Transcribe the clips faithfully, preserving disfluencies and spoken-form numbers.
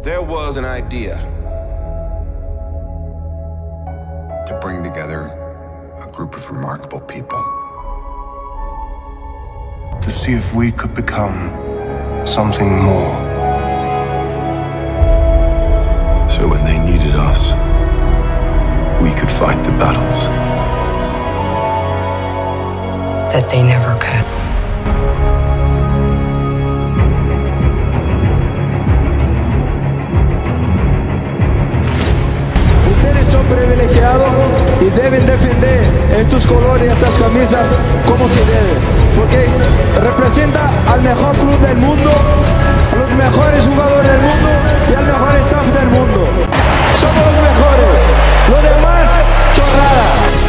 There was an idea to bring together a group of remarkable people, to see if we could become something more. So when they needed us, we could fight the battles that they never could. Ustedes son privilegiados y deben defender estos colores y estas camisas como se debe, porque representa al mejor club del mundo, a los mejores jugadores del mundo y al mejor staff del mundo. Somos los mejores, lo demás, chorrada.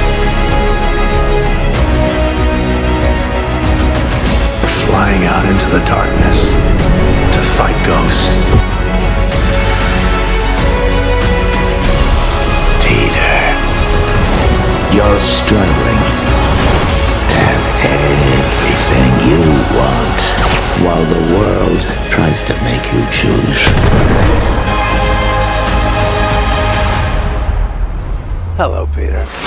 Flying out into the darkness to fight ghosts. You're struggling to have everything you want, while the world tries to make you choose. Hello, Peter.